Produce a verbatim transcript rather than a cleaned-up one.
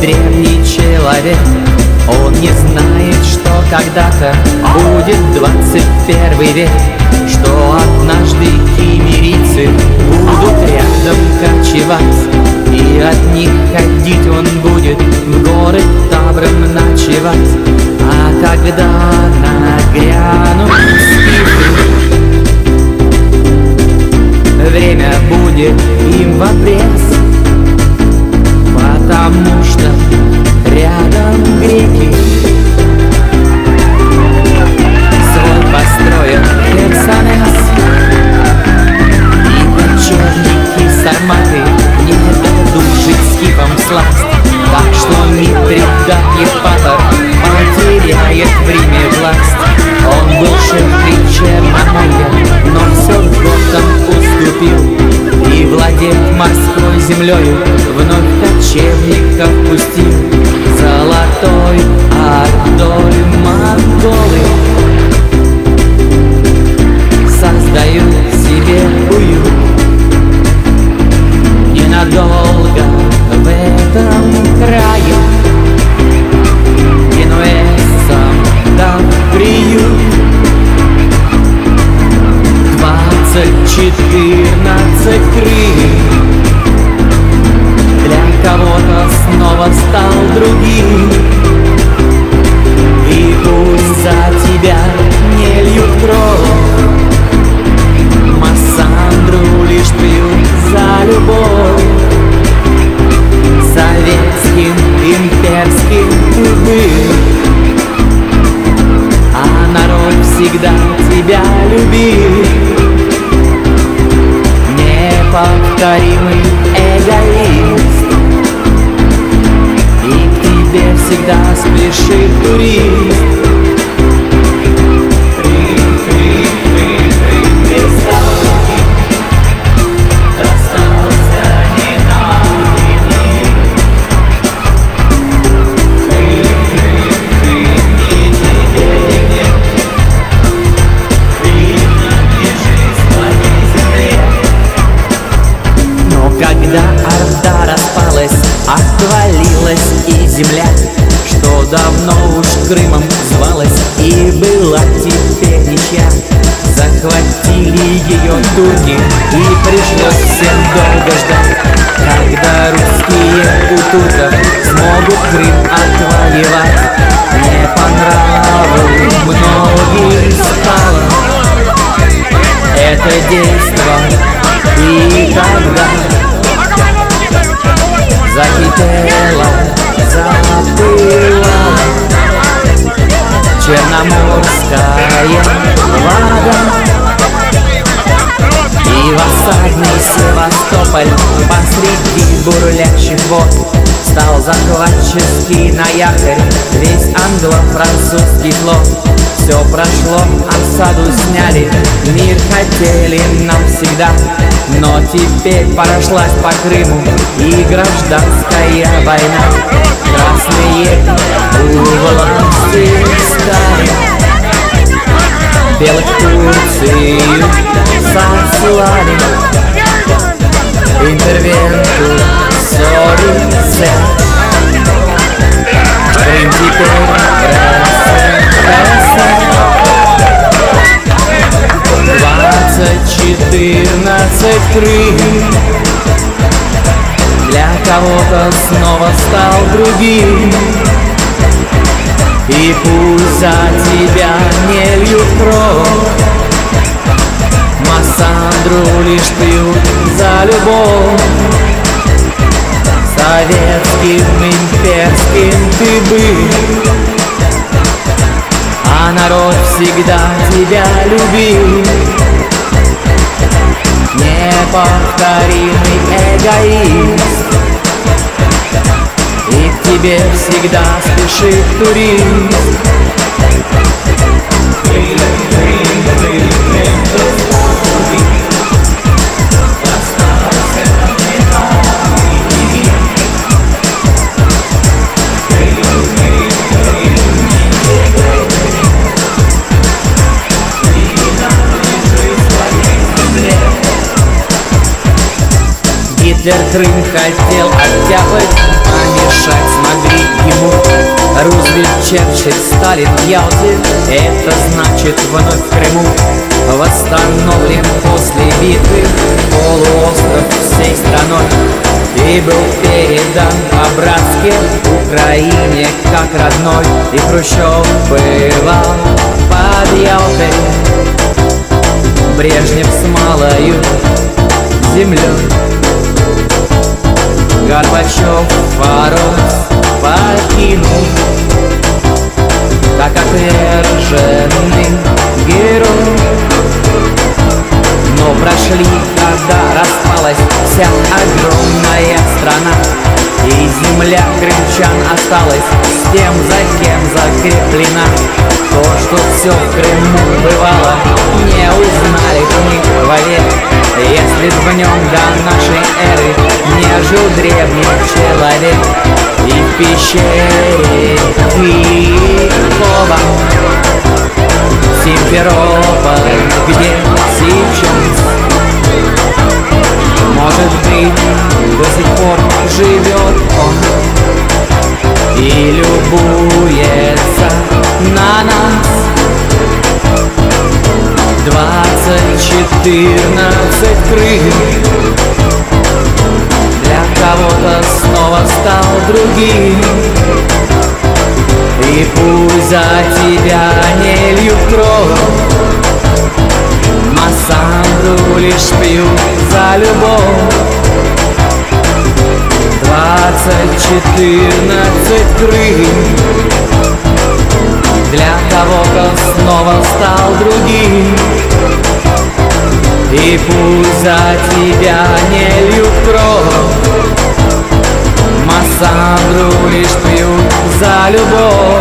древний человек. Он не знает, что когда-то будет двадцать первый век, что однажды киммерийцы будут рядом кочевать, и от них ходить он будет, в горы табором ночевать. А когда нагрянут скифы, время будет им в обрез, потому что рядом греки свой построят Херсонес, и кочевники сарматы не дадут жить скифам сласть. Так что Митридат Евпатор потеряет в Риме власть. Он был шеф при Черноморье, но все Готам уступил, и владеть морской землею вновь кочевников пустил. Золотой Ордой монголы создают себе уют. Ненадолго в этом крае генуэзцам дал приют. Двадцать четырнадцать Крым для кого-то снова стал другим. И пусть за тебя не льют кровь, Массандру лишь пьют за любовь. Советским, имперским ты был, а народ всегда тебя любил. Неповторимый эгоист, и к тебе всегда спешит турист. Отвалилась и земля, что давно уж Крымом звалась, и была теперь ничья. Захватили ее турки, и пришлось всем долго ждать, когда русские у турков смогут Крым отвоевать. Не по нраву многим стало это действо, и тогда закипела, запыла черноморская вода, и в осадный Севастополь посреди бурлящих вод стал захватческий на якорь весь англо-французский флот. Все прошло, осаду сняли, мир хотели навсегда, но теперь прошлась по Крыму и гражданская война. Красные у власти стали, белых Турцию сослали, интервенту ссорится. Крым теперь двадцать четырнадцать Крым для кого-то снова стал другим. И пусть за тебя не льют кровь, Массандру лишь пьют за любовь. Советским, имперским ты был, а народ всегда тебя любил. Неповторимый эгоист, и к тебе всегда спешит турист. Гитлер Крым хотел оттяпать, помешать смог тридцать Сталин в Ялте, это значит вновь в Крыму восстановлен после битвы полуостров всей страной и был передан по-братски Украине как родной. И Хрущев бывал под Ялтой, Брежнев с малою землей, Горбачев Форос покинул, так как отверженный герой. Но прошли, когда распалась вся огромная страна, и земля крымчан осталась с тем, за кем закреплена. То, что все в Крыму бывало, не узнали в них вовек, если б в нем до нашей эры не жил древний человек. И в пещере Тихого Симферополь, где сейчас, может быть, до сих пор живет он и любуется на нас. Двадцать четырнадцать Крым для кого-то снова стал другим. И пусть за тебя не льют кровь, Массандру лишь пьют за любовь. Двадцать четырнадцать Крым для кого-то снова стал другим. И пусть за тебя не льют кровь, Массандру лишь пьют за любовь.